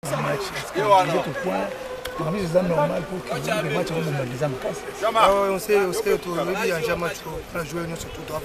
match. C'est normal pour que les matchs soient normalisés en casse. On sait que le match on a joué surtout droit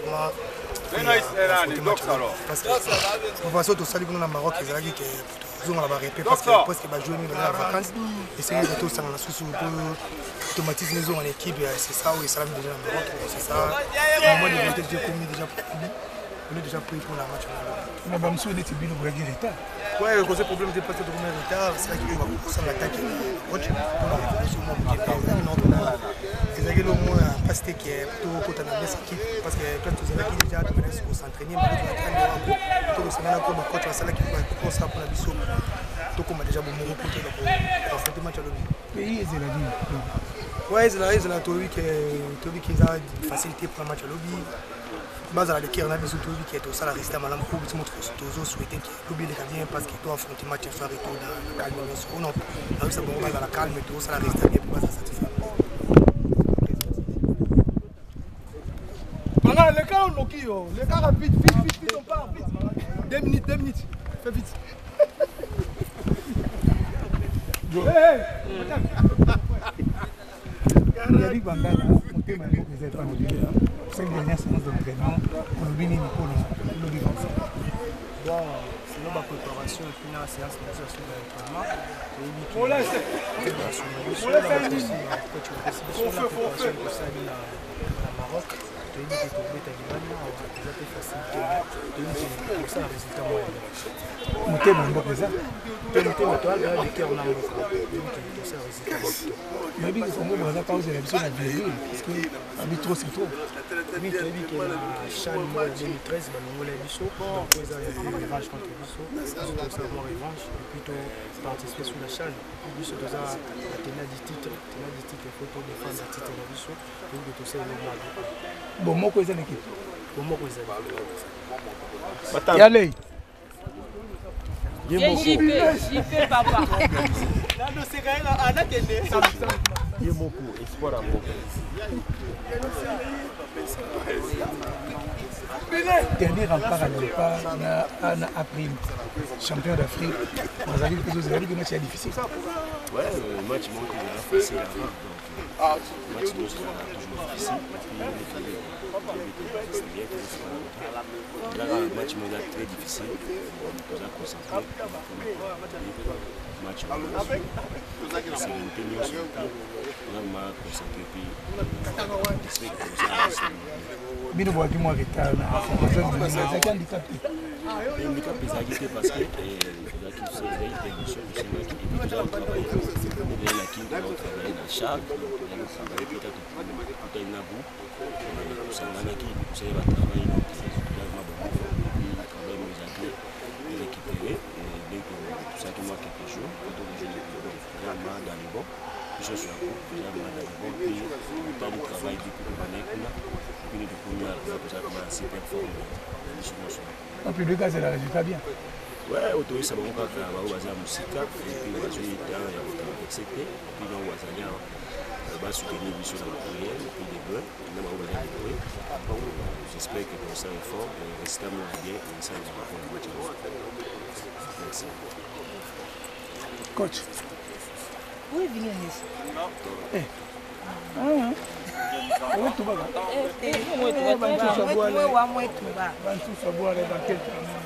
parce que on va surtout saluer au Maroc ils ont dit que ils ont la répéter parce que presque va jouer dans la vacances et c'est que tout ça dans la sous automatisme ils ont en équipe c'est ça où ils sont déjà au Maroc c'est ça moi les gens déjà commis déjà on est déjà pris pour la match. Mais bon monsieur était bien au retard. Ouais, le gros problème de passer de retard, c'est là qu'il va commencer à l'attaquer. Coach, on a réfléchi au moins qui est c'est là que le moins passer qui est plutôt côté de la équipe parce que quand tu es déjà tu peux s'entraîner mais tu vas prendre tout le semaine comme coach va là qui va commencer à prendre la mission. Tout comme déjà bon mot pour affronter match à l'autre. Pays c'est la vie. Ouais, c'est la théorie qui a facilité pour le match à l'autre. Base à la qui a besoin de qui est au salaire resté à malam pour vous montrer toujours souhaiter que l'oublier les gardiens parce qu'il doit affronter match à soir et tout dans la calme ou non là ça bon base à la calme et tout ça reste bien pour ça satisfaire. Voilà les gars on qui les gars rapide vite on part vite 2 minutes fais vite. Yannick Bangala, monter ma mot que vous êtes pas motivé. C'est une dernière séance d'entraînement. On oublie les Nico le bon, c'est la préparation et puis la séance d'entraînement. Maroc. Tu as dit que tu as facilité. Tu as ça le résultat moyen. monter ma mot que ça. Tu as monté ma toile, là, les cœurs en amont. Donc, ça résultat. Mais bien que ça ne va pas aux élections à Djeri, parce que trop c'est trop. Oui, tu as dit que Chan 2013, on a Bisso, donc ils ont eu revanche contre Bisso, ils ont commencé à avoir revanche, et puis tu as participé sur la Chan. Bisso, tu as tenu du titre, il faut pour défendre le titre de Bisso, donc tu sais le mois. Bon, moi, quoi, c'est l'équipe. Bon, moi, quoi, c'est l'équipe. Et allez. JP, papa. Yemoko, espoir à Moko. Dernier rempart à départ, on a appris champion d'Afrique. Vous avez dit que le match est difficile. Ouais, le match manque de facile avant. Le match toujours difficile. Là, le match est très difficile. On nous a concentré. Le match est sérénité, on a concentré. Bino boaki moi retard na formation de l'État handicapé. Handicapé ça qui parce que la qui c'est émotion c'est moi qui déjà travailler la qui doit travailler dans chaque on travailler peut-être tout un abou ça n'a qui c'est va travailler donc c'est vraiment bon travailler nous aider récupérer et dès que tout ça qui manque quelque chose quand on joue vraiment dans les bons je suis là pour vraiment dans les bons puis le temps de travail depuis que on est là puis de première fois que ça commence à performer en plus le gars c'est le résultat bien. Ouais, autour ça va encore faire la base à musique et puis on va jouer dans il y a autant d'accepter et puis on va s'allier on va soutenir sur la prière et puis des bleus on va aller jouer. J'espère que pour ça est fort et rester à mon bien et ça va pour le match. Merci. Coach. Oui, bien ici. Eh. Ah. Moi, tu vas.